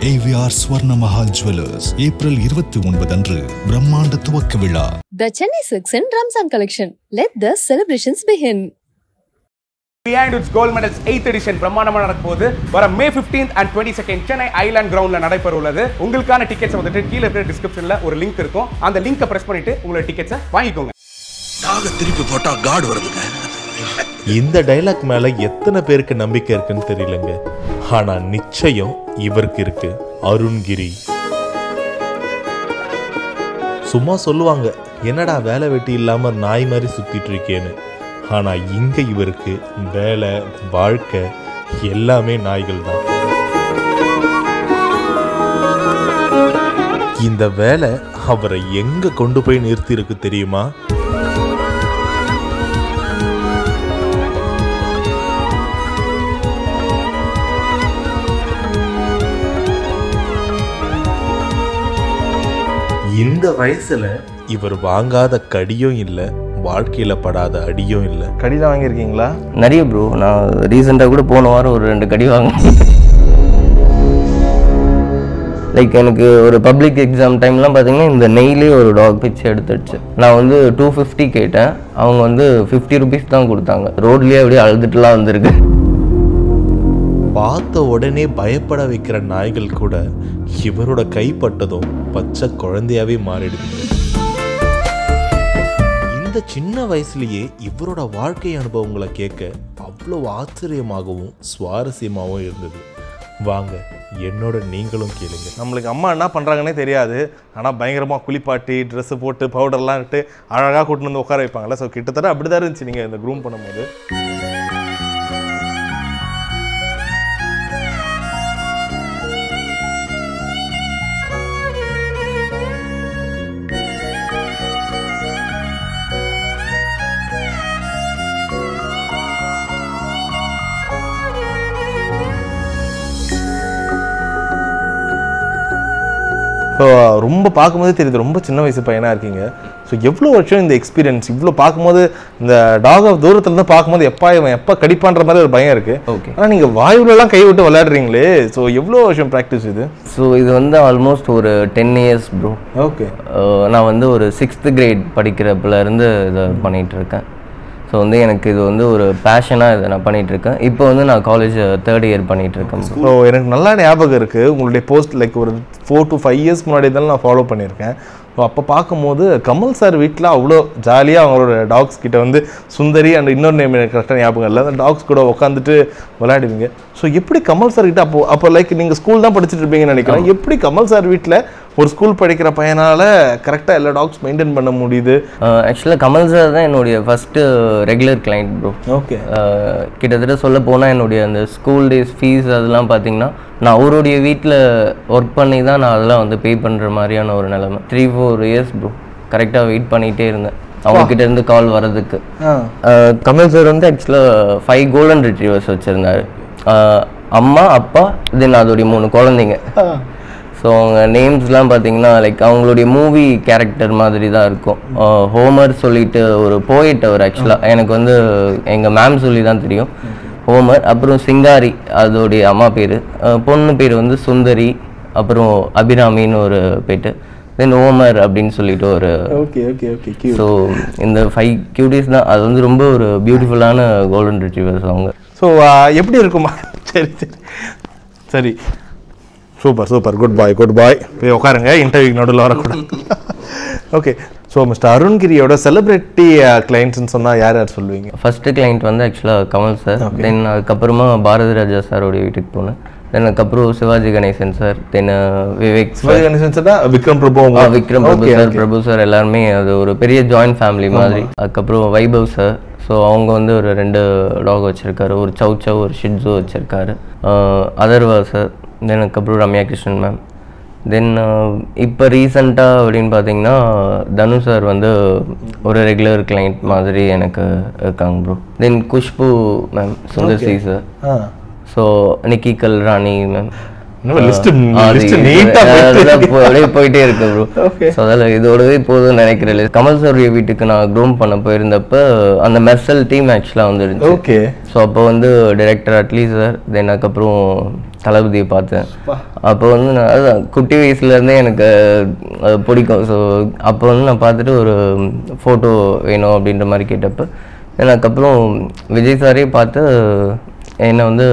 AVR Swarna Mahal Jewelers, April 29 அன்று பிரம்மாண்ட துவக்க விழா. The Chennai Silks and Ramzan collection. Let the celebrations begin. Behindwoods Gold Medals 8th edition பிரம்மாண்டமா நடக்கும்போது வர May 15th and 22nd Chennai island கிரவுண்ட்ல நடைபெற உள்ளது. உங்களுக்கான டிக்கெட்ஸ் வந்துட்டு கீழ இருக்கிற டிஸ்கிரிப்ஷன்ல ஒரு லிங்க் இருக்கும். அந்த லிங்கை பிரஸ் பண்ணிட்டு உங்களோட டிக்கெட்ஸை வாங்கிக்கோங்க. டாக திருப்பி போட்டா காட் வருதுங்க. இந்த டைலாக் மேல எத்தனை பேருக்கு நம்பிக்கை இருக்குன்னு தெரியலங்க. ஆனா நிச்சயம் இவருக்கு இருக்கு. அருண்கிரி சும்மா சொல்லுவாங்க, என்னடா வேலை வெட்டி இல்லாம நாய் மாதிரி சுத்திட்டு இருக்கேன்னு. ஆனா இங்க இவருக்கு வேலை வாழ்க்கை எல்லாமே நாய்கள் தான். இந்த வேலை அவரை எங்க கொண்டு போய் நிறுத்தி இருக்கு தெரியுமா? இந்த வயசுல இவர் வாங்காத கடியும் இல்லை, வாழ்க்கையில படாத அடியும் இல்லை. கடிதான் வாங்கியிருக்கீங்களா? நிறைய ப்ரோ. நான் ரீசெண்டாக கூட போன வாரம் ஒரு 2 கடி வாங்கினேன். லைக் எனக்கு ஒரு பப்ளிக் எக்ஸாம் டைம்லாம் பார்த்தீங்கன்னா இந்த நெய்லே ஒரு டாக் பிச்சு எடுத்துடுச்சு. நான் வந்து 250 கேட்டேன், அவங்க வந்து 50 rupees தான் கொடுத்தாங்க. ரோட்லேயே அப்படியே அழுதுட்டுலாம் வந்திருக்கு. பார்த்த உடனே பயப்பட வைக்கிற நாய்கள் கூட இவரோட கைப்பட்டதும் பச்சை குழந்தையாவே மாறிடுது. இந்த சின்ன வயசுலயே இவரோட வாழ்க்கை அனுபவங்களை கேட்க அவ்வளோ ஆச்சரியமாகவும் சுவாரஸ்யமாகவும் இருந்தது. வாங்க என்னோட நீங்களும் கேளுங்க. நம்மளுக்கு அம்மா என்ன பண்ணுறாங்கன்னே தெரியாது, ஆனால் பயங்கரமாக குளிப்பாட்டி ட்ரெஸ்ஸு போட்டு பவுடர்லாம் இட்டு அழகாக கூட்டின்னு வந்து உட்கார வைப்பாங்கல்ல. ஸோ கிட்டத்தட்ட அப்படி தான் இருந்துச்சு நீங்கள் இந்த க்ரூம் பண்ணும்போது. ஸோ ரொம்ப பார்க்கும்போதே தெரியுது ரொம்ப சின்ன வயசு பையனாக இருக்கீங்க. ஸோ எவ்வளோ வருஷம் இந்த எக்ஸ்பீரியன்ஸ்? இவ்வளோ பார்க்கும்போது இந்த டாக் தூரத்துலேருந்து பார்க்கும்போது எப்போ கடிப்பான்ற மாதிரி ஒரு பயம் இருக்குது. ஓகே. ஆனால் நீங்கள் வாயுலலாம் கை விட்டு விளையாடுறீங்களே, ஸோ எவ்வளோ வருஷம் ப்ராக்டிஸ் இது? ஸோ இது வந்து ஆல்மோஸ்ட் ஒரு 10 years ப்ரோ. ஓகே. நான் வந்து ஒரு 6th grade படிக்கிறப்பலேருந்து இதை பண்ணிகிட்டு இருக்கேன். ஸோ வந்து எனக்கு இது வந்து ஒரு பேஷனாக இதை நான் பண்ணிகிட்ருக்கேன். இப்போ வந்து நான் காலேஜ் 3rd year பண்ணிகிட்ருக்கேன். ஸோ எனக்கு நல்லா ஞாபகம் இருக்குது உங்களுடைய போஸ்ட், லைக் ஒரு 4 to 5 years முன்னாடி தான் நான் ஃபாலோ பண்ணியிருக்கேன். ஸோ அப்போ பார்க்கும்போது கமல் சார் வீட்டில் அவ்வளோ ஜாலியாக அவங்களோட டாக்ஸ் கிட்ட வந்து சுந்தரி அண்ட் இன்னொரு நேம் எனக்கு கரெக்டாக ஞாபகம் இல்லை, அந்த டாக்ஸ் கூட உட்காந்துட்டு விளையாடுவீங்க. ஸோ எப்படி கமல் சார் கிட்ட அப்போ லைக் நீங்கள் ஸ்கூல் தான் படிச்சுட்டு இருப்பீங்கன்னு நினைக்கிறேன், எப்படி கமல் சார் வீட்டில் ஒரு ஸ்கூல் படிக்கிற பையனால் கரெக்டாக எல்லா டாக்ஸ் மெயின்டைன் பண்ண முடியுது? ஆக்சுவலாக கமல் சார் தான் என்னுடைய first regular client bro. Okay. கிட்டத்தட்ட சொல்ல போனால் என்னுடைய அந்த ஸ்கூல் டேஸ் ஃபீஸ் அதெல்லாம் பார்த்தீங்கன்னா நான் அவருடைய வீட்டில் ஒர்க் பண்ணி தான் நான் அதெல்லாம் வந்து பே பண்ணுற மாதிரியான ஒரு நிலைமை. 3-4 years ப்ரோ கரெக்டாக வெயிட் பண்ணிகிட்டே இருந்தேன் அவங்கக்கிட்ட இருந்து கால் வர்றதுக்கு. கமல் சார் வந்து ஆக்சுவலாக 5 golden retrievers வச்சுருந்தார். அம்மா, அப்பா, தென் அதோடைய 3 குழந்தைங்க. ஸோ அவங்க நேம்ஸ்லாம் பார்த்தீங்கன்னா லைக் அவங்களுடைய மூவி கேரக்டர் மாதிரி தான் இருக்கும். ஹோமர் சொல்லிட்டு ஒரு போயிட் அவர். ஆக்சுவலாக எனக்கு வந்து எங்கள் மேம் சொல்லி தான் தெரியும் ஹோமர். அப்புறம் சிங்காரி அதோடைய அம்மா பேர், பொண்ணு பேர் வந்து சுந்தரி, அப்புறம் அபிராமின்னு ஒரு பேட்டு, தென் ஹோமர் அப்படின்னு சொல்லிட்டு ஒரு. Okay okay okay. ஸோ இந்த 5 cuties தான். அது வந்து ரொம்ப ஒரு பியூட்டிஃபுல்லான கோல்டன் ரிட்ரீவர்ஸ் அவங்க. ஸோ எப்படி இருக்குமா? சரி சரி சரி, super super, good bye good bye. போய் உட்காருங்க, இன்டர்வியூக்கு நடுவில் வரக்கூடாது. ஓகே. ஸோ மிஸ்டர் அருண்கிரியோட செலிபிரிட்டி கிளைண்ட்ஸ்ன்னு சொன்னால் யார் யார் சொல்லுவீங்க? ஃபஸ்ட்டு கிளைண்ட் வந்து ஆக்சுவலாக கமல் சார். தென் அதுக்கப்புறமா பாரதி ராஜா சாரோடைய வீட்டுக்கு போனேன். தென் அதுக்கப்புறம் Sivaji Ganesan sir, then Vivek. Sivaji Ganesan sir, Vikram Prabhu. Vikram Prabhu sir, Prabhu sir எல்லாருமே அது ஒரு பெரிய ஜாயின்ட் ஃபேமிலி மாதிரி. அதுக்கப்புறம் வைபவ் சார். ஸோ அவங்க வந்து ஒரு 2 டாக் வச்சுருக்காரு, ஒரு சவ் ஒரு ஷிட்ஸு வச்சுருக்காரு. அதர்வா சார், தென் அதுக்கப்புறம் ரம்யா கிருஷ்ணன் மேம். தென் இப்போ ரீசெண்டாக அப்படின்னு பார்த்தீங்கன்னா தனுஷ் சார் வந்து ஒரு ரெகுலர் கிளைண்ட் மாதிரி எனக்கு இருக்காங்க bro. Then Khushbu ma'am, Sundar C sir, so Nikki Galrani ma'am, போயிட்டே இருக்கு ப்ரோ. ஸோ அதில் இதோடவே போதும்னு நினைக்கிறேன். கமல் சாருடைய வீட்டுக்கு நான் க்ரூம் பண்ண போயிருந்தப்ப அந்த மெர்சல் டீம் ஆக்சுவலாக வந்துருந்துச்சு. ஓகே. ஸோ அப்போ வந்து டைரக்டர் அட்லி சார், தென் அதுக்கப்புறம் தளபதியை பார்த்தேன். அப்போ வந்து நான் அதான் குட்டி வயசுலேருந்தே எனக்கு பிடிக்கும். ஸோ அப்போ வந்து நான் பார்த்துட்டு ஒரு ஃபோட்டோ வேணும் அப்படின்ற மாதிரி கேட்டப்போ அதுக்கப்புறம் விஜய் சாரே பார்த்து என்னை வந்து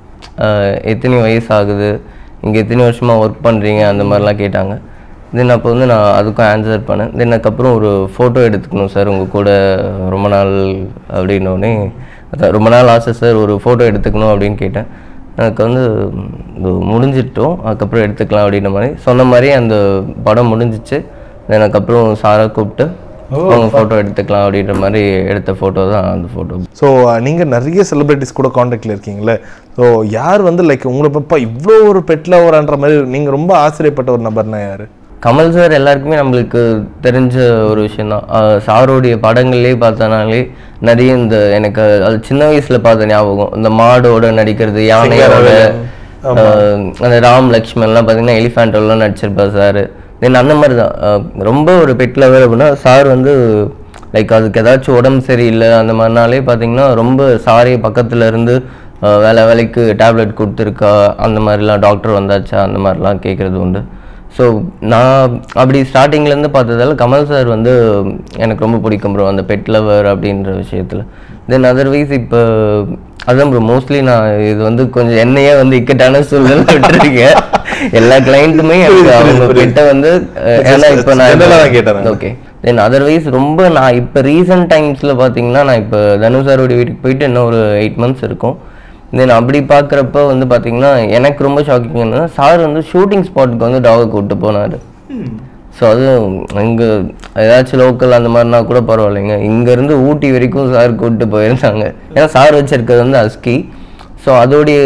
எத்தனை வயசு ஆகுது, இங்கே எத்தனை வருஷமாக ஒர்க் பண்ணுறீங்க அந்த மாதிரிலாம் கேட்டாங்க. தென் அப்போ வந்து நான் அதுக்கும் ஆன்சர் பண்ணேன். தென் அதுக்கப்புறம் ஒரு ஃபோட்டோ எடுத்துக்கணும் சார் உங்கள் கூட ரொம்ப நாள் அப்படின்னோடனே, ரொம்ப நாள் ஆசை சார் ஒரு ஃபோட்டோ எடுத்துக்கணும் அப்படின்னு கேட்டேன். எனக்கு வந்து முடிஞ்சிட்டோம், அதுக்கப்புறம் எடுத்துக்கலாம் அப்படின்ற மாதிரி சொன்ன மாதிரி அந்த படம் முடிஞ்சிச்சு. தென் அதுக்கப்புறம் சாரை கூப்பிட்டு அவங்க ஃபோட்டோ எடுத்துக்கலாம் அப்படின்ற மாதிரி எடுத்த ஃபோட்டோ தான் அந்த ஃபோட்டோ. ஸோ நீங்கள் நிறைய செலிபிரிட்டிஸ் கூட காண்டாக்டில் இருக்கீங்களே, ஸோ யார் வந்து லைக் உங்களை பப்பா இவ்வளோ ஒரு பெட் லவர்ன்ற மாதிரி நீங்கள் ரொம்ப ஆச்சரியப்பட்ட ஒரு நபர்னா யார்? கமல் சார் எல்லாருக்குமே நம்மளுக்கு தெரிஞ்ச ஒரு விஷயந்தான். சாரோடைய படங்கள்லேயே பார்த்தனாலே நிறைய இந்த எனக்கு அது சின்ன வயசில் பார்த்த ஞாபகம், இந்த மாடோட நடிக்கிறது, யானையோட அந்த ராம் லக்ஷ்மண்லாம் பார்த்தீங்கன்னா எலிஃபேண்டோலாம் நடிச்சிருப்பார் சார். தென் அந்த மாதிரி தான் ரொம்ப ஒரு பெட் லவர் அப்படின்னா சார் வந்து லைக் அதுக்கு ஏதாச்சும் உடம்பு சரியில்லை அந்த மாதிரினாலே பார்த்தீங்கன்னா ரொம்ப சாரே பக்கத்தில் இருந்து வேலைக்கு டேப்லெட் கொடுத்துருக்கா, அந்த மாதிரிலாம் டாக்டர் வந்தாச்சா அந்த மாதிரிலாம் கேட்குறது உண்டு. ஸோ நான் அப்படி ஸ்டார்டிங்லேருந்து பார்த்ததால கமல் சார் வந்து எனக்கு ரொம்ப பிடிக்கும் ப்ரோ அந்த பெட் லவர் அப்படின்ற விஷயத்தில். தென் அதர்வைஸ் இப்போ அதான் ப்ரோ மோஸ்ட்லி நான் இது வந்து கொஞ்சம் என்னையே வந்து இக்கட்டான சூழ்நிலை விட்டுருக்கேன். எல்லா கிளைண்ட்டுமே அவங்க பெட்டை வந்து ஏன்னா இப்போ நான் கேட்டேன். ஓகே. தென் அதர்வைஸ் ரொம்ப நான் இப்போ ரீசெண்ட் டைம்ஸில் பார்த்தீங்கன்னா நான் இப்போ தனுஷ் சாரோடைய வீட்டுக்கு போயிட்டு இன்னும் ஒரு 8 months இருக்கும். தென் அப்படி பார்க்குறப்ப வந்து பார்த்தீங்கன்னா எனக்கு ரொம்ப ஷாக்கிங் என்னன்னா சார் வந்து ஷூட்டிங் ஸ்பாட்டுக்கு வந்து டாகை கூப்பிட்டு போனார். ஸோ அது இங்கே ஏதாச்சும் லோக்கல் அந்த மாதிரினா கூட பரவாயில்லைங்க, இங்கேருந்து ஊட்டி வரைக்கும் சார் கூப்பிட்டு போயிருந்தாங்க. ஏன்னா சார் வச்சிருக்கிறது வந்து அஸ்கி. ஸோ அதோடைய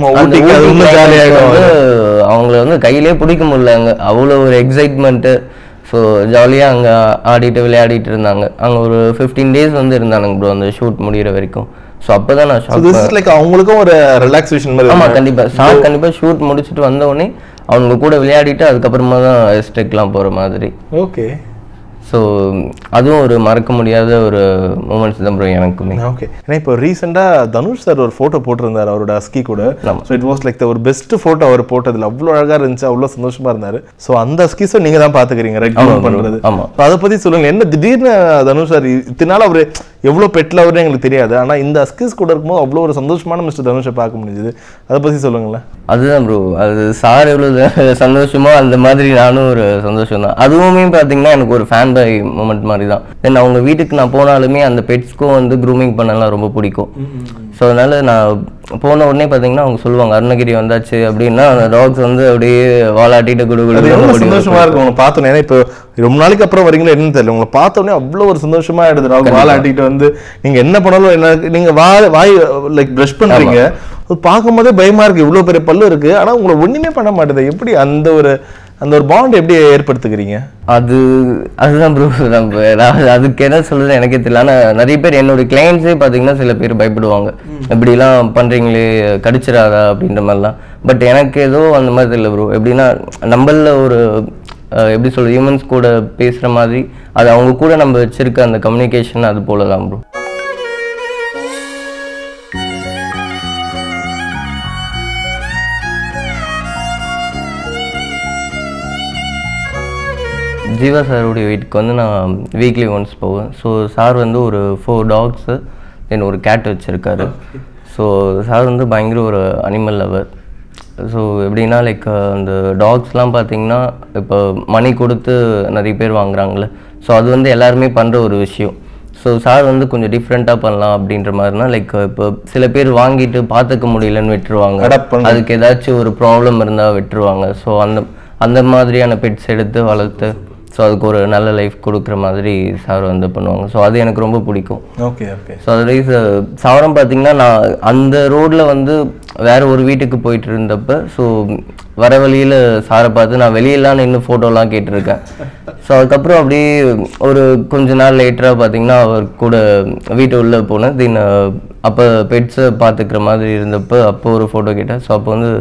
அவங்கள வந்து கையிலே பிடிக்க முடியல, அங்கே அவ்வளோ ஒரு எக்ஸைட்மெண்ட்டு. ஸோ ஜாலியாக அங்கே ஆடிட்டு விளையாடிட்டு இருந்தாங்க. அங்கே ஒரு 15 days வந்து இருந்தானுங்க ப்ரோ அந்த ஷூட் முடிகிற வரைக்கும். ஸோ அப்போ தான் நான் அவங்களுக்கும் ஒரு ரிலாக்ஸேஷன் மாதிரி. ஆமாம் கண்டிப்பாக சார் கண்டிப்பாக ஷூட் முடிச்சுட்டு வந்தோடனே அவங்க கூட விளையாடிட்டு அதுக்கப்புறமா தான் எஸ்டேக்லாம் போகிற மாதிரி. ஓகே. ஸோ அதுவும் ஒரு மறக்க முடியாத ஒரு மூமெண்ட்ஸ் தான் ப்ரோ எனக்குமே. ஓகே. ஏன்னா இப்போ ரீசெண்டாக தனுஷ் சார் ஒரு ஃபோட்டோ போட்டிருந்தார் அவரோட அஸ்கி கூட. ஸோ இட் வாஸ் லைக் ஒரு பெஸ்ட் ஃபோட்டோ அவர் போட்டதில் அவ்வளோ அழகாக இருந்துச்சு, அவ்வளோ சந்தோஷமாக இருந்தார். ஸோ அந்த அஸ்கிஸை நீங்கள் தான் பார்த்துக்கிறீங்க ரைட் பண்ணுறது. ஆமாம். அதை பற்றி சொல்லுங்கள், என்ன திடீர்னு தனுஷ் சார் இத்தனால அவர் எவ்வளோ பெட்டில் அவருன்னு எங்களுக்கு தெரியாது, ஆனால் இந்த அஸ்கிஸ் கூட இருக்கும்போது அவ்வளோ ஒரு சந்தோஷமான மிஸ்டர் தனுஷை பார்க்க முடிஞ்சது, அதை பற்றி சொல்லுங்களேன். அதுதான் ப்ரோ, அது சார் எவ்வளோ சந்தோஷமோ அந்த மாதிரி நானும் ஒரு சந்தோஷம் தான். அதுவுமே பார்த்தீங்கன்னா எனக்கு ஒரு ஃபேன் பை மூமெண்ட் மாதிரி தான். தென் அவங்க வீட்டுக்கு நான் போனாலுமே அந்த பெட்ஸ்க்கும் வந்து க்ரூமிங் பண்ணலாம் ரொம்ப பிடிக்கும். ஸோ அதனால நான் போன உடனே பார்த்தீங்கன்னா அவங்க சொல்லுவாங்க அருணகிரி வந்தாச்சு அப்படின்னா அந்த டாக்ஸ் வந்து அப்படியே வாலாட்டிட்டு குடு சந்தோஷமா இருக்கும் உங்களை பார்த்தோன்னே. ஏன்னா இப்போ ரொம்ப நாளைக்கு அப்புறம் வரீங்களா என்னன்னு தெரியல, உங்களை பார்த்த உடனே அவ்வளோ ஒரு சந்தோஷமா ஆயிடுது. டாக் வாலாட்டிட்டு வந்து நீங்க என்ன பண்ணாலும் என்ன நீங்க வாய் லைக் ப்ரஷ் பண்றீங்க, பார்க்கும் போதே பயமா இருக்கு, இவ்வளோ பெரிய பல்லு இருக்கு, ஆனா உங்களை ஒண்ணுமே பண்ண மாட்டேது. எப்படி அந்த ஒரு பாண்ட் எப்படி ஏற்படுத்துக்கிறீங்க? அதுதான் ப்ரூ, நம்ம அதுக்கு என்ன சொல்றது எனக்கே தெரியல. ஆனால் நிறைய பேர் என்னோட கிளைண்ட்ஸே பார்த்தீங்கன்னா சில பேர் பயப்படுவாங்க, இப்படிலாம் பண்ணுறீங்களே கடிச்சிடாதா அப்படின்ற மாதிரிலாம். பட் எனக்கு ஏதோ அந்த மாதிரி தெரியல ப்ரோ. எப்படின்னா நம்மள ஒரு எப்படி சொல்றது ஹியூமன்ஸ் கூட பேசுகிற மாதிரி அது அவங்க கூட நம்ம வச்சிருக்க அந்த கம்யூனிகேஷன் அது போல தான் ப்ரோ. ஜீவா சாருடைய வீட்டுக்கு வந்து நான் வீக்லி ஒன்ஸ் போவேன். ஸோ சார் வந்து ஒரு 4 dogs தென் ஒரு கேட் வச்சுருக்காரு. ஸோ சார் வந்து பயங்கர ஒரு அனிமல் லவர். ஸோ எப்படின்னா லைக் அந்த டாக்ஸ்லாம் பார்த்திங்கன்னா இப்போ மணி கொடுத்து நிறைய பேர் வாங்குறாங்களே, ஸோ அது வந்து எல்லாருமே பண்ணுற ஒரு விஷயம். ஸோ சார் வந்து கொஞ்சம் டிஃப்ரெண்ட்டாக பண்ணலாம் அப்படின்ற மாதிரினா லைக் இப்போ சில பேர் வாங்கிட்டு பார்த்துக்க முடியலன்னு விட்டுருவாங்க, அதுக்கு ஏதாச்சும் ஒரு ப்ராப்ளம் இருந்தால் விட்டுருவாங்க. ஸோ அந்த மாதிரியான பெட்ஸ் எடுத்து வளர்த்து ஸோ அதுக்கு ஒரு நல்ல லைஃப் கொடுக்குற மாதிரி சார் வந்து பண்ணுவாங்க. ஸோ அது எனக்கு ரொம்ப பிடிக்கும். Okay okay. ஸோ அதர்வைஸ் சாரம் பார்த்திங்கன்னா நான் அந்த ரோட்டில் வந்து வேறு ஒரு வீட்டுக்கு போயிட்டு இருந்தப்போ ஸோ வர வழியில் சாரை பார்த்து நான் வெளியெல்லாம் நின்று ஃபோட்டோலாம் கேட்டிருக்கேன். ஸோ அதுக்கப்புறம் அப்படியே ஒரு கொஞ்ச நாள் லேட்டராக பார்த்திங்கன்னா அவர் கூட வீட்டு உள்ளே போனேன். தென் அப்போ பெட்ஸை பார்த்துக்கிற மாதிரி இருந்தப்போ அப்போ ஒரு ஃபோட்டோ கேட்டேன். ஸோ அப்போ வந்து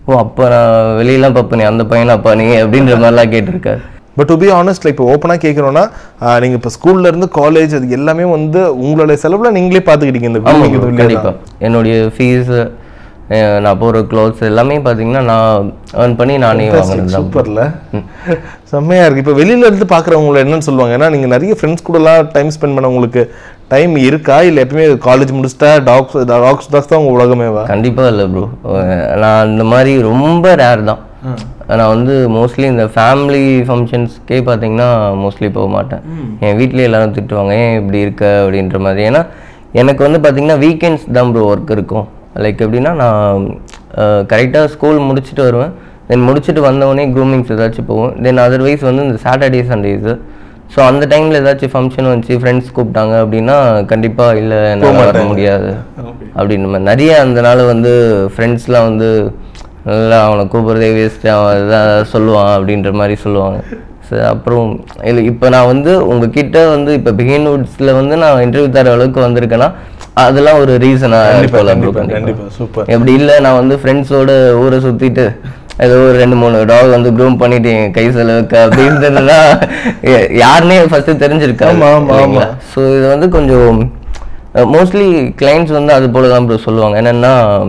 ஓ அப்போ நான் வெளியெல்லாம் பார்ப்பேன் அந்த பையனாப்பா நீங்கள் அப்படின்ற மாதிரிலாம் கேட்டிருக்காரு. பட் டு பி ஆனஸ்ட் இப்போ ஓப்பனாக கேட்குறோன்னா நீங்கள் இப்போ ஸ்கூல்லேருந்து காலேஜ் அது எல்லாமே வந்து உங்களுடைய செலவில் நீங்களே பார்த்துக்கிட்டீங்க இந்த கண்டிப்பாக. என்னுடைய ஃபீஸு நான் போகிற க்ளோத்ஸ் எல்லாமே பார்த்தீங்கன்னா நான் ஏர்ன் பண்ணி நானே வாங்கினேன். சூப்பரில் செம்மையாக இருக்குது. இப்போ வெளியிலேருந்து பார்க்குறவங்கள என்னன்னு சொல்லுவாங்க, ஏன்னா நீங்கள் நிறைய ஃப்ரெண்ட்ஸ் கூடலாம் டைம் ஸ்பெண்ட் பண்ண உங்களுக்கு டைம் இருக்கா, இல்லை எப்பவுமே காலேஜ் முடிச்சிட்டா டாக்ஸ் தான் உங்கள் உலகமேவா? கண்டிப்பாக இல்லை ப்ரோ. நான் அந்த மாதிரி ரொம்ப ரேர் தான். நான் வந்து மோஸ்ட்லி இந்த ஃபேமிலி ஃபங்க்ஷன்ஸ்க்கே பார்த்தீங்கன்னா மோஸ்ட்லி போக மாட்டேன். என் வீட்லேயே எல்லாரும் திட்டுவாங்க ஏன் இப்படி இருக்க அப்படின்ற மாதிரி. ஏன்னா எனக்கு வந்து பார்த்தீங்கன்னா வீக்கெண்ட்ஸ் தான் ப்ரோ ஒர்க் இருக்கும். லைக் எப்படின்னா நான் கரெக்டாக ஸ்கூல் முடிச்சுட்டு வருவேன், தென் முடிச்சுட்டு வந்தவொடனே க்ரூமிங்ஸ் ஏதாச்சும் போவோம். தென் அதர்வைஸ் வந்து இந்த சாட்டர்டே சண்டேஸு. ஸோ அந்த டைமில் ஏதாச்சும் ஃபங்க்ஷன் வந்துச்சு ஃப்ரெண்ட்ஸ் கூப்பிட்டாங்க அப்படின்னா கண்டிப்பாக இல்லை என்னால் வர முடியாது அப்படின்ற மாதிரி நிறைய அந்த நாள் வந்து ஃப்ரெண்ட்ஸ்லாம் வந்து நல்லா அவனை கூப்பிட்றதே வேஸ்ட்டு, அவன் இதாக சொல்லுவான் அப்படின்ற மாதிரி சொல்லுவாங்க. சார் அப்புறம் இல்லை இப்போ நான் வந்து உங்ககிட்ட வந்து இப்போ பிகின்வுட்ஸில் வந்து நான் இன்டர்வியூ தர அளவுக்கு வந்திருக்கேன்னா அதெல்லாம் ஒரு ரீசனாக சூப்பர். எப்படி இல்லை நான் வந்து ஃப்ரெண்ட்ஸோட ஊரை சுற்றிட்டு ஏதோ ஒரு 2-3 டாக் வந்து க்ரூம் பண்ணிட்டு கை செலவுக்கு அப்படின்றதுனா யாருன்னே ஃபஸ்ட்டு தெரிஞ்சிருக்காங்க. ஸோ இது வந்து கொஞ்சம் மோஸ்ட்லி கிளைண்ட்ஸ் வந்து அது போல தான் ப்ரோ சொல்லுவாங்க. என்னென்னா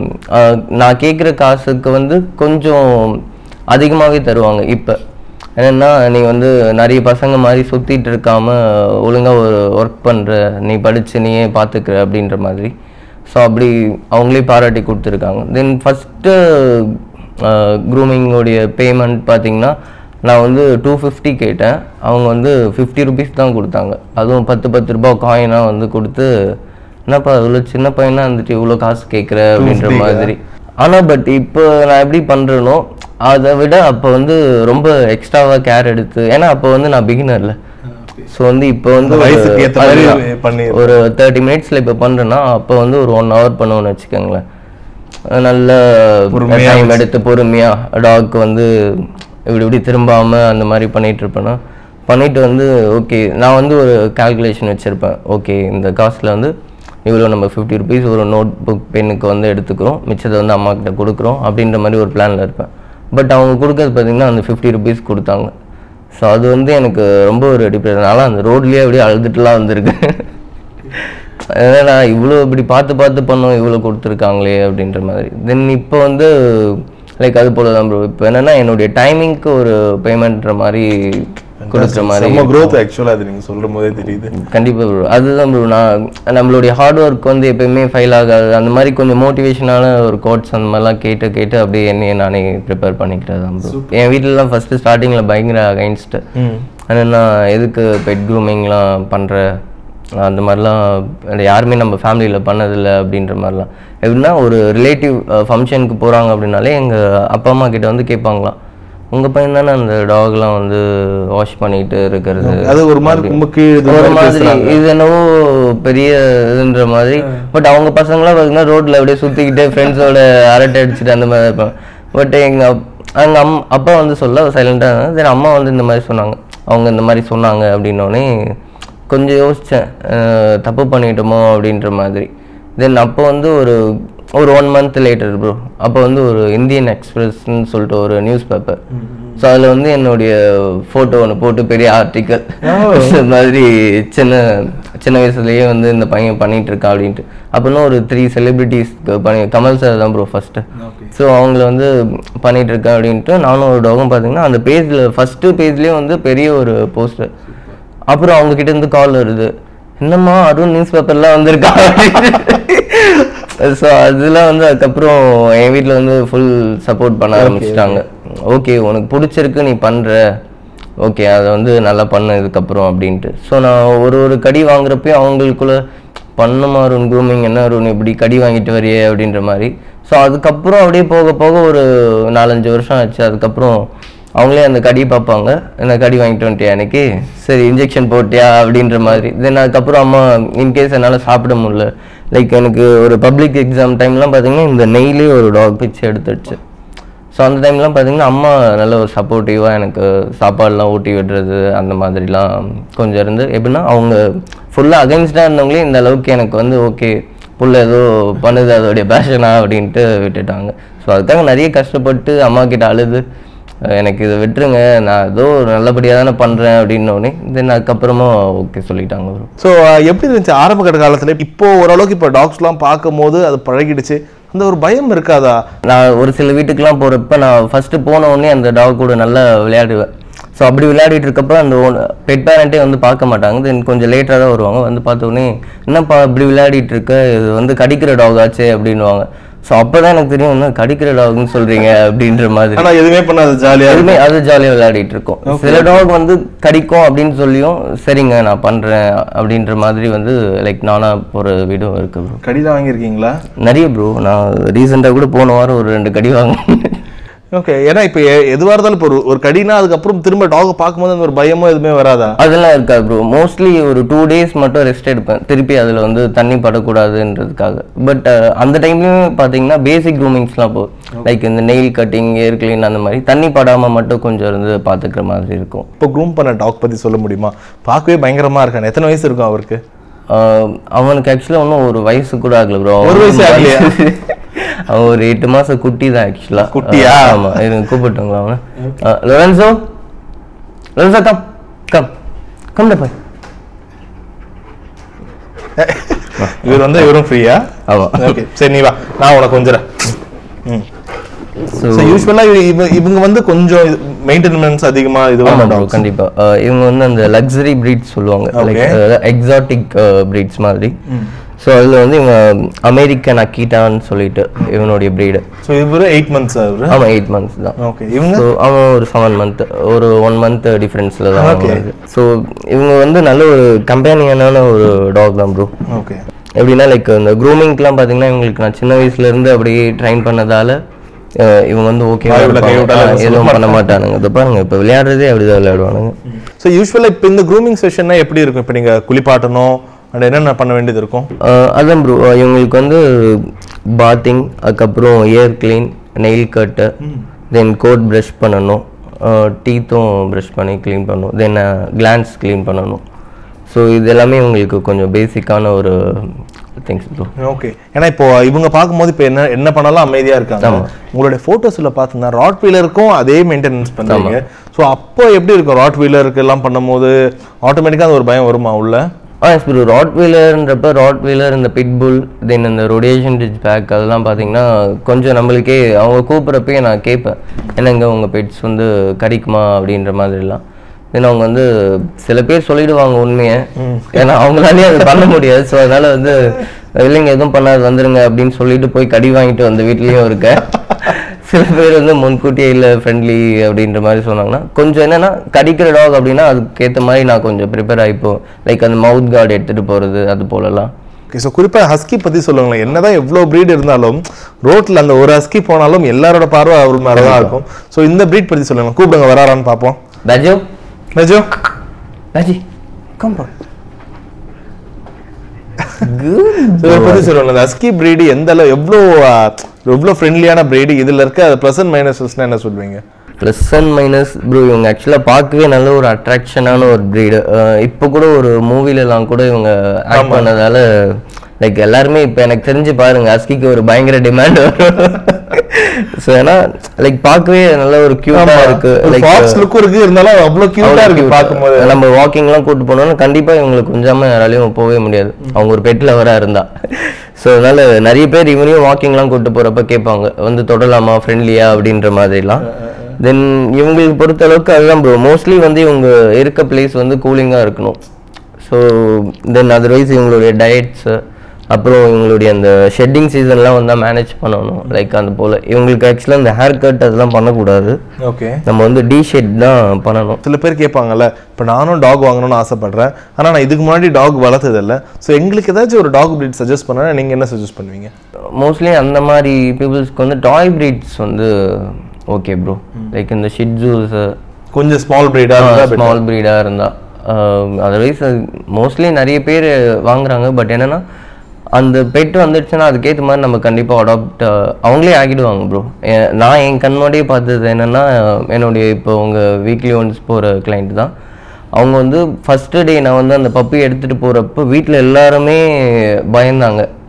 நான் கேட்குற காசுக்கு வந்து கொஞ்சம் அதிகமாகவே தருவாங்க. இப்போ என்னென்னா நீ வந்து நிறைய பசங்க மாதிரி சுற்றிட்டு இருக்காமல் ஒழுங்காக ஒரு ஒர்க் பண்ணுற, நீ படித்து நீயே பார்த்துக்கிற அப்படின்ற மாதிரி. ஸோ அப்படி அவங்களே பாராட்டி கொடுத்துருக்காங்க. தென் ஃபஸ்ட்டு க்ரூமிங்கோடைய பேமெண்ட் பார்த்திங்கன்னா நான் வந்து 250 கேட்டேன், அவங்க வந்து 50 ருபீஸ் தான் கொடுத்தாங்க. அதுவும் 10 ரூபா காயினாக வந்து கொடுத்து என்னப்பா இவ்வளோ சின்ன பையனாக வந்துட்டு இவ்வளோ காசு கேட்குற அப்படின்ற மாதிரி. ஆனால் பட் இப்போ நான் எப்படி பண்ணுறேனோ அதை விட அப்போ வந்து ரொம்ப எக்ஸ்ட்ராவாக கேர் எடுத்து, ஏன்னா அப்போ வந்து நான் பிகினரில். ஸோ வந்து இப்போ வந்து ஒரு 30 மினிட்ஸில் இப்போ பண்ணுறேன்னா அப்போ வந்து ஒரு 1 hour பண்ணுவோன்னு வச்சுக்கோங்களேன். நல்ல டைம் எடுத்து பொறுமையாக டாக்கு வந்து இப்படி திரும்பாமல் அந்த மாதிரி பண்ணிகிட்ருப்பேன்னா பண்ணிவிட்டு வந்து ஓகே நான் வந்து ஒரு கால்குலேஷன் வச்சுருப்பேன். ஓகே இந்த காஸ்ட்டில் வந்து இவ்வளோ நம்ம 50 ருபீஸ் ஒரு நோட் புக் பென்னுக்கு வந்து எடுத்துக்கிறோம், மிச்சத்தை வந்து அம்மா கிட்ட கொடுக்குறோம் அப்படின்ற மாதிரி ஒரு பிளானில் இருப்பேன். பட் அவங்க கொடுக்கறது பார்த்திங்கன்னா அந்த 50 ருபீஸ் கொடுத்தாங்க. ஸோ அது வந்து எனக்கு ரொம்ப ஒரு டிப்ரெஷனால அந்த ரோட்லேயே அப்படியே அழுதுட்டுலாம் வந்திருக்கேன். ஏன்னா இவ்வளோ இப்படி பார்த்து பண்ணோம் இவ்வளோ கொடுத்துருக்காங்களே அப்படின்ற மாதிரி. தென் இப்போ வந்து லைக் அது போல தான் ப்ரோ. இப்போ என்னென்னா என்னுடைய டைமிங்க்கு ஒரு பேமெண்ட்ற மாதிரி கொடுக்குற மாதிரி நம்ம growth ஆக்சுவலாக அது நீங்கள் சொல்லும் போதே தெரியுது. கண்டிப்பாக ப்ரோ. அதுதான் ப்ரோ நான் நம்மளுடைய ஹார்ட் ஒர்க் வந்து எப்பயுமே ஃபெயில் ஆகாது. அந்த மாதிரி கொஞ்சம் மோட்டிவேஷனான ஒரு கோட்ஸ் அந்த மாதிரிலாம் கேட்டு அப்படியே என்னையே நானே ப்ரிப்பேர் பண்ணிக்கிட்டது தான் ப்ரோ. என் வீட்டிலலாம் ஃபஸ்ட்டு ஸ்டார்டிங்கில் பயங்கர அகைன்ஸ்ட்டு. என்னென்னா எதுக்கு பெட் க்ரூமிங்லாம் பண்ணுற அந்த மாதிரிலாம் யாருமே நம்ம ஃபேமிலியில் பண்ணதில்லை அப்படின்ற மாதிரிலாம். எப்படின்னா ஒரு ரிலேட்டிவ் ஃபங்க்ஷனுக்கு போகிறாங்க அப்படின்னாலே எங்கள் அப்பா அம்மா கிட்ட வந்து கேட்பாங்களாம், உங்கள் பையன் தானே அந்த டாக்லாம் வந்து வாஷ் பண்ணிட்டு இருக்கிறது, அது ஒரு மாதிரி இது என்னவோ பெரிய இதுன்ற மாதிரி. பட் அவங்க பசங்களாம் பார்த்தீங்கன்னா ரோட்டில் அப்படியே சுற்றிக்கிட்டு ஃப்ரெண்ட்ஸோட அரட்டை அடிச்சுட்டு அந்த மாதிரி இருப்பாங்க. பட் எங்கள் அப்பா வந்து சொல்ல சைலண்டாக இருந்தாங்க. தென் அம்மா வந்து இந்த மாதிரி சொன்னாங்க, அவங்க இந்த மாதிரி சொன்னாங்க அப்படின்னோடனே கொஞ்சம் யோசித்தேன் தப்பு பண்ணிட்டோமோ அப்படின்ற மாதிரி. தென் அப்போ வந்து ஒரு 1 month லேட்டர் ப்ரோ அப்போ வந்து ஒரு இந்தியன் எக்ஸ்பிரஸ்ன்னு சொல்லிட்டு ஒரு நியூஸ் பேப்பர். ஸோ அதில் வந்து என்னுடைய ஃபோட்டோ ஒன்று போட்டு பெரிய ஆர்டிக்கல் மாதிரி சின்ன வயசுலேயே வந்து இந்த பையன் பண்ணிகிட்ருக்கான் அப்படின்ட்டு. அப்படின்னா ஒரு 3 செலிப்ரிட்டிஸ்க்கு கமல் சார் தான் ப்ரோ ஃபஸ்ட்டு. ஸோ அவங்கள வந்து பண்ணிகிட்ருக்கேன் அப்படின்ட்டு நானும் ஒரு டாகும் பார்த்தீங்கன்னா அந்த பேஜில் ஃபஸ்ட்டு பேஜ்லேயே வந்து பெரிய ஒரு போஸ்டர். அப்புறம் அவங்கக்கிட்ட இருந்து கால் வருது, என்னம்மா அருண் நியூஸ் பேப்பர்லாம் வந்திருக்கா. ஸோ அதெல்லாம் வந்து அதுக்கப்புறம் என் வீட்டில் வந்து ஃபுல் சப்போர்ட் பண்ண ஆரம்பிச்சிட்டாங்க. ஓகே உனக்கு பிடிச்சிருக்கு நீ பண்ணுற, ஓகே அதை வந்து நல்லா பண்ண இதுக்கப்புறம் அப்படின்ட்டு. ஸோ நான் ஒரு கடி வாங்குறப்பே அவங்களுக்குள்ள பண்ணுமா அருண் க்ரூமிங் என்ன அருண் இப்படி கடி வாங்கிட்டு வரையே அப்படின்ற மாதிரி. ஸோ அதுக்கப்புறம் அப்படியே போக ஒரு 4-5 வருஷம் ஆச்சு. அதுக்கப்புறம் அவங்களே அந்த கடியை பார்ப்பாங்க, என்ன கடி வாங்கிட்டு வந்துட்டியா எனக்கு, சரி இன்ஜெக்ஷன் போட்டியா அப்படின்ற மாதிரி. தென் அதுக்கப்புறம் அம்மா இன்கேஸ் என்னால் சாப்பிட முடியல, லைக் எனக்கு ஒரு பப்ளிக் எக்ஸாம் டைம்லாம் பார்த்தீங்கன்னா இந்த நெய்லே ஒரு டாக் பிச்சு எடுத்துடுச்சு. ஸோ அந்த டைம்லாம் பார்த்தீங்கன்னா அம்மா நல்ல ஒரு சப்போர்ட்டிவாக எனக்கு சாப்பாடெலாம் ஊட்டி விடுறது அந்த மாதிரிலாம் கொஞ்சம் இருந்து. எப்படின்னா அவங்க ஃபுல்லாக அகைன்ஸ்டாக இருந்தவங்களே இந்த அளவுக்கு எனக்கு வந்து ஓகே புள்ள ஏதோ பண்ணுது அதோடைய பேஷனா அப்படின்ட்டு விட்டுட்டாங்க. ஸோ ஸோ அதுக்காக நிறைய கஷ்டப்பட்டு அம்மா கிட்ட அழுது எனக்கு இதை விட்டுருங்க, நான் ஏதோ நல்லபடியாக தானே பண்ணுறேன் அப்படின்னோடனே தென் அதுக்கப்புறமா ஓகே சொல்லிட்டாங்க ப்ரோ. ஸோ எப்படி இருந்துச்சு ஆரம்ப கட்ட காலத்தில்? இப்போ ஓரளவுக்கு இப்போ டாக்ஸ்லாம் பார்க்கும் போது அது பழகிடுச்சு, அந்த ஒரு பயம் இருக்காதா? நான் ஒரு சில வீட்டுக்கெலாம் போகிறப்ப நான் ஃபஸ்ட்டு போன உடனே அந்த டாக் கூட நல்லா விளையாடுவேன். ஸோ அப்படி விளையாடிட்டு இருக்கப்போ அந்த பெட் பேரண்ட்டே வந்து பார்க்க மாட்டாங்க. தென் கொஞ்சம் லேட்டாக தான் வருவாங்க. வந்து பார்த்த உடனே என்னப்பா இப்படி விளையாடிட்டு இருக்க, இது வந்து கடிக்கிற டாக் ஆச்சு அப்படின்வாங்க. ஸோ அப்போ தான் எனக்கு தெரியும் என்ன கடிக்கிற டாக்னு சொல்கிறீங்க அப்படின்ற மாதிரி. ஆனால் எதுவுமே பண்ணாது, ஜாலியாக எதுவுமே அது ஜாலியாக விளையாடிட்டு இருக்கோம். சில டாக் வந்து கடிக்கும் அப்படின்னு சொல்லியும் சரிங்க நான் பண்ணுறேன் அப்படின்ற மாதிரி வந்து லைக் நானாக போகிற வீடும் இருக்கு ப்ரோ. கடிதான் வாங்கியிருக்கீங்களா? நிறைய ப்ரோ. நான் ரீசெண்டாக கூட போன வாரம் ஒரு 2 கடி வாங்கினேன். ஓகே. ஏன்னா இப்போ எதுவாக இருந்தாலும் இப்போ ஒரு கடினா அதுக்கப்புறம் திரும்ப டாகை பார்க்கும்போது அந்த ஒரு பயமோ எதுவுமே வராதா? அதெல்லாம் இருக்காது ப்ரோ. மோஸ்ட்லி ஒரு 2 days மட்டும் ரெஸ்ட் எடுப்பேன், திருப்பி அதில் வந்து தண்ணி படக்கூடாதுன்றதுக்காக. பட் அந்த டைம்லையும் பார்த்தீங்கன்னா பேசிக் க்ரூமிங்ஸ்லாம் போகும். லைக் இந்த நெயில் கட்டிங், ஏர் கிளீன், அந்த மாதிரி தண்ணி படாமல் மட்டும் கொஞ்சம் இருந்து பார்த்துக்கிற மாதிரி இருக்கும். இப்போ க்ரூம் பண்ண டாக் பற்றி சொல்ல முடியுமா? பார்க்கவே பயங்கரமாக இருக்கானே. எத்தனை வயசு இருக்கும் அவருக்கு? அவனுக்கு ஆக்சுவலாக ஒன்றும் ஒரு வயசு கூட ஆகல ப்ரோ. ஒரு வயசு ஆகலையா? அவன் ஒரு 8 மாதம் குட்டி தான் ஆக்சுவலாக. குட்டியா? ஆமாம். இருங்க கூப்பிட்டுங்களா அவனை. லொரென்சோ, லொரென்சோ கம் கம் கம்ல போய். இவர் வந்து இவரும் ஃப்ரீயா? ஆமாம். ஓகே சரி, நீ வா, நான் உனக்கு கொஞ்சம். ஸோ யூஸ்வலாக இவங்க வந்து கொஞ்சம் மெயின்டெனன்ஸ் அதிகமாக இதுவாக. கண்டிப்பாக இவங்க வந்து அந்த லக்ஸரி ப்ரீட்ஸ் சொல்லுவாங்க, லைக் எக்ஸாட்டிக் ப்ரீட்ஸ் மாதிரி. ஸோ அதில் வந்து இவங்க அமெரிக்கன் அக்கீட்டான்னு சொல்லிட்டு இவனுடைய ப்ரீடு. ஸோ இவர் 8 months அவர்? ஆமாம் 8 months தான். ஓகே. இவங்க அவன் ஒரு 7 month, ஒரு 1 month டிஃப்ரென்ஸில் தான். ஸோ இவங்க வந்து நல்ல ஒரு கம்பேனியனான ஒரு டாக் தான் ப்ரோ. ஓகே. எப்படின்னா லைக் இந்த க்ரூமிங்க்கெலாம் பார்த்தீங்கன்னா இவங்களுக்கு நான் சின்ன வயசுலேருந்து அப்படியே ட்ரைன் பண்ணதால் இவங்க வந்து ஓகே எதுவும் பண்ண மாட்டானுங்க. இதை பாருங்க இப்போ விளையாடுறதே அப்படிதான் விளையாடுவானுங்க. ஸோ யூஸ்வலாக இப்போ இந்த க்ரூமிங் செஷன்னா எப்படி இருக்கும்? இப்போ நீங்கள் குளிப்பாட்டணும் அண்ட் என்னென்ன பண்ண வேண்டியது இருக்கும்? அதான் ப்ரோ, இவங்களுக்கு வந்து பாத்திங், அதுக்கப்புறம் hair clean, nail cut, then coat brush பண்ணணும், டீத்தும் ப்ரஷ் பண்ணி க்ளீன் பண்ணணும், தென் கிளான்ஸ் க்ளீன் பண்ணணும். ஸோ இது எல்லாமே உங்களுக்கு கொஞ்சம் பேசிக்கான ஒரு திங்ஸ் ப்ரோ. ஓகே. ஏன்னா இப்போ இவங்க பார்க்கும்போது இப்போ என்ன பண்ணாலும் அமைதியாக இருக்காங்க. உங்களுடைய ஃபோட்டோஸில் பார்த்தீங்கன்னா ராட் வீலருக்கும் அதே மெயின்டெனன்ஸ் பண்ணுறாங்க. ஸோ அப்போ எப்படி இருக்கும் ராட் வீலருக்கு எல்லாம் பண்ணும்போது? ஆட்டோமேட்டிக்காக அது ஒரு பயம் வருமா உள்ள? Yes bro. ராட் வீலர்ன்றப்ப ராட் வீலர், இந்த பிட்புல், தென் இந்த ரொடேஷன் ரிட்ஜ் பேக், அதெல்லாம் பார்த்தீங்கன்னா கொஞ்சம் நம்மளுக்கே அவங்க கூப்பிட்றப்பே நான் கேட்பேன் என்னங்க உங்கள் பெட்ஸ் வந்து கடிக்குமா அப்படின்ற மாதிரிலாம். தென் அவங்க வந்து சில பேர் சொல்லிடுவாங்க உண்மையை, ஏன்னா அவங்களாலே அது பண்ண முடியாது. ஸோ அதனால வந்து இல்லைங்க எதுவும் பண்ணாது வந்துருங்க அப்படின்னு சொல்லிட்டு போய் கடி வாங்கிட்டு வந்த வீட்லேயும் இருக்க. சில பேர் வந்து முன்கூட்டியே இல்லை ஃப்ரெண்ட்லி அப்படின்ற மாதிரி சொன்னாங்கன்னா கொஞ்சம் என்னென்னா கடிக்கிற டாக் அப்படின்னா அதுக்கேற்ற மாதிரி நான் கொஞ்சம் ப்ரிப்பேர் ஆகிப்போம். லைக் அந்த மவுத் கார்டு எடுத்துகிட்டு போகிறது அது போலலாம். ஓகே. ஸோ குறிப்பாக ஹஸ்கி பற்றி சொல்லுங்களேன். என்னதான் எவ்வளோ ப்ரீட் இருந்தாலும் ரோட்டில் அந்த ஒரு ஹஸ்கி போனாலும் எல்லாரோட பார்வை அவர் மேலே தான் இருக்கும். ஸோ இந்த ப்ரீட் பற்றி சொல்லுங்கள். கூப்பிடுங்க, வராரான்னு பார்ப்போம். ராஜோ, ராஜோ, ராஜி கம் போ. பற்றி சொல்லுவாங்க ஹஸ்கி பிரீடு எந்த அளவு எவ்வளோ ஃப்ரெண்ட்லியான பிரீடு, இதில் இருக்க அது ப்ளஸ் அண்ட் மைனஸஸ்னா என்ன சொல்வீங்க? ப்ளஸ் அண்ட் மைனஸ் ப்ரோ, இவங்க ஆக்சுவலாக பார்க்கவே நல்ல ஒரு அட்ராக்ஷனான ஒரு ப்ரீடு. இப்போ கூட ஒரு மூவிலலாம் கூட இவங்க ஆக்ட் பண்ணதால லைக் எல்லாருமே இப்போ எனக்கு தெரிஞ்சு பாருங்க ஹஸ்கிக்கு ஒரு பயங்கர டிமாண்ட் வரும். ஸோ ஏன்னா லைக் பார்க்கவே நல்ல ஒரு கியூட்டா இருக்கு, லைக் ஃபாக்ஸ் லுக் இருக்கு, இருந்தாலும் அவ்வளோ கியூட்டா இருக்கு பார்க்கும்போது. நம்ம வாக்கிங்லாம் கூட்டு போனோம்னா கண்டிப்பாக இவங்களுக்கு கொஞ்சமா யாராலையும் போகவே முடியாது, அவங்க ஒரு பெட் லவராக இருந்தா. ஸோ அதனால நிறைய பேர் இவனையும் வாக்கிங்லாம் கூட்டு போறப்ப கேட்பாங்க வந்து தொடலாமா ஃப்ரெண்ட்லியா அப்படின்ற மாதிரிலாம். தென் இவங்களுக்கு பொறுத்த அளவுக்கு அதுதான் ப்ரோ, மோஸ்ட்லி வந்து இவங்க இருக்க பிளேஸ் வந்து கூலிங்காக இருக்கணும். ஸோ தென் அதர்வைஸ் இவங்களுடைய டயட்ஸு, அப்புறம் இவங்களுடைய அந்த ஷெட்டிங் சீசன்லாம் வந்து மேனேஜ் பண்ணணும். லைக் அந்த போல் இவங்களுக்கு ஆக்சுவலாக இந்த ஹேர் கட் அதெல்லாம் பண்ணக்கூடாது. ஓகே. நம்ம வந்து டி ஷெட் தான் பண்ணணும். சில பேர் கேட்பாங்கல்ல, இப்போ நானும் டாக் வாங்கணும்னு ஆசைப்படுறேன், ஆனால் நான் இதுக்கு முன்னாடி டாக் வளர்த்ததில்லை. ஸோ எங்களுக்கு ஏதாச்சும் ஒரு டாக் ப்ரீட் சஜஸ்ட் பண்ணா நீங்கள் என்ன சஜஸ்ட் பண்ணுவீங்க? மோஸ்ட்லி அந்த மாதிரி பீப்புள்ஸ்க்கு வந்து டாய் ப்ரீட்ஸ் வந்து ஓகே ப்ரோ. லைக் இந்த ஷிட்ஜூஸ் கொஞ்சம் ஸ்மால் ப்ரீடாக இருந்தால் அதர்வைஸ் மோஸ்ட்லி நிறைய பேர் வாங்குறாங்க. பட் என்னென்னா அந்த பெட் வந்துடுச்சுன்னா அதுக்கேற்ற மாதிரி நம்ம கண்டிப்பாக அடாப்ட் அவங்களே ஆகிடுவாங்க ப்ரோ. நான் என் கண்முன்னாடியே பார்த்தது என்னென்னா, என்னுடைய இப்போ உங்கள் வீக்லி ஒன்ஸ் போகிற கிளைண்ட் தான். அவங்க வந்து ஃபஸ்ட்டு டே நான் வந்து அந்த பப்பி எடுத்துகிட்டு போகிறப்போ வீட்டில் எல்லாருமே பயந்தாங்க.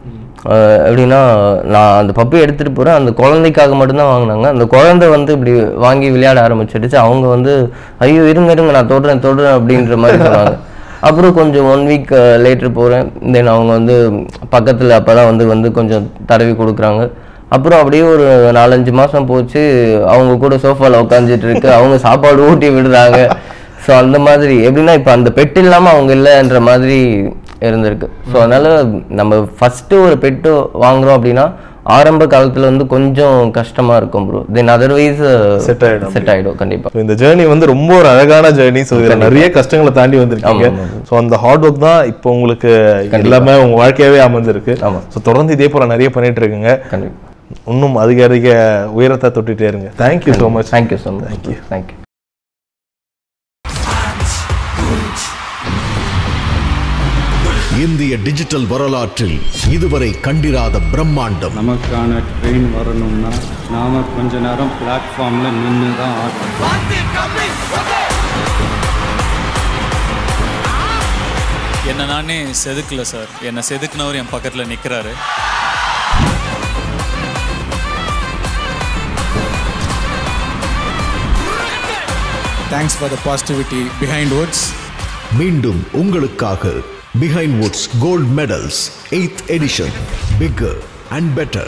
எப்படின்னா நான் அந்த பப்பி எடுத்துகிட்டு போகிறேன், அந்த குழந்தைக்காக மட்டும்தான் வாங்கினாங்க. அந்த குழந்தை வந்து இப்படி வாங்கி விளையாட ஆரம்பிச்சிடுச்சு. அவங்க வந்து ஐயோ இருங்க நான் தொடுறேன் அப்படின்ற மாதிரி சொன்னாங்க. அப்புறம் கொஞ்சம் 1 வீக் லேட்டர் போகிறேன். தென் அவங்க வந்து பக்கத்தில் அப்போ தான் வந்து கொஞ்சம் தடவி கொடுக்குறாங்க. அப்புறம் அப்படியே ஒரு 4-5 மாதம் போச்சு. அவங்க கூட சோஃபாவில் உட்காந்துட்டு இருக்கு, அவங்க சாப்பாடு ஊட்டி விடுறாங்க. ஸோ அந்த மாதிரி எப்படின்னா இப்போ அந்த பெட் இல்லாமல் அவங்க இல்லைன்ற மாதிரி இருந்திருக்கு. ஸோ அதனால் நம்ம ஃபஸ்ட்டு ஒரு பெட்டு வாங்குகிறோம் அப்படின்னா ஆரம்ப காலத்தில் வந்து கொஞ்சம் கஷ்டமாக இருக்கும் ப்ரோ. தென் அதர்வைஸ் செட் ஆகிடும் கண்டிப்பாக. இந்த ஜேர்னி வந்து ரொம்ப ஒரு அழகான ஜேர்னி. ஸோ இதில் நிறைய கஷ்டங்களை தாண்டி வந்திருக்கீங்க. ஸோ அந்த ஹார்ட் ஒர்க் தான் இப்போ உங்களுக்கு எல்லாமே உங்கள் வாழ்க்கையாகவே அமைஞ்சிருக்கு. ஆமாம். ஸோ தொடர்ந்து இதே போல் நிறைய பண்ணிட்டு இருக்குங்க. கண்டிப்பாக இன்னும் அதிக உயரத்தை தொட்டுட்டே இருங்க. Thank you so much. Thank you so much. Thank you. இந்திய டிஜிட்டல் வரலாற்றில் இதுவரை கண்டிராத பிரம்மாண்டம். நமக்கான ட்ரெயின் வரணும்னா நாம கொஞ்ச நேரம் பிளாட்ஃபார்ம்ல நின்று தான் ஆடணும். என்ன நானே செதுக்கல சார், என்னை செதுக்குனவர் என் பக்கத்தில் நிற்கிறாரு. Thanks for the positivity. Behindwoods மீண்டும் உங்களுக்காக Behindwoods Gold Medals 8th edition, bigger and better.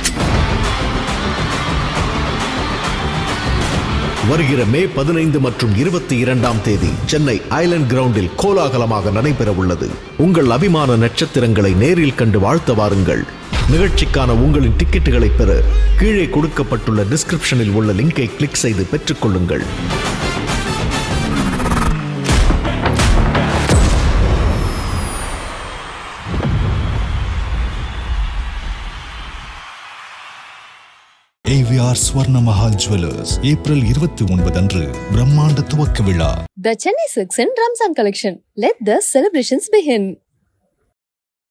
வருகிற மே 15 மற்றும் 22ஆம் தேதி சென்னை ஐலண்ட் கிரவுண்டில் கோலாகலமாக நடைபெற உள்ளது. உங்கள் அபிமான நட்சத்திரங்களை நேரில் கண்டு வாழ்த்த வாருங்கள். நிகழ்ச்சிக்கான உங்களின் டிக்கெட்டுகளை பெற கீழே கொடுக்கப்பட்டுள்ள டிஸ்கிரிப்ஷனில் உள்ள லிங்கை கிளிக் செய்து பெற்றுக்கொள்ளுங்கள். AVR Swarna Mahal Jewelers April 29 அன்று பிரம்மாண்ட துவக்க விழா. The Chennai Silks and Ramzan collection. Let the celebrations begin.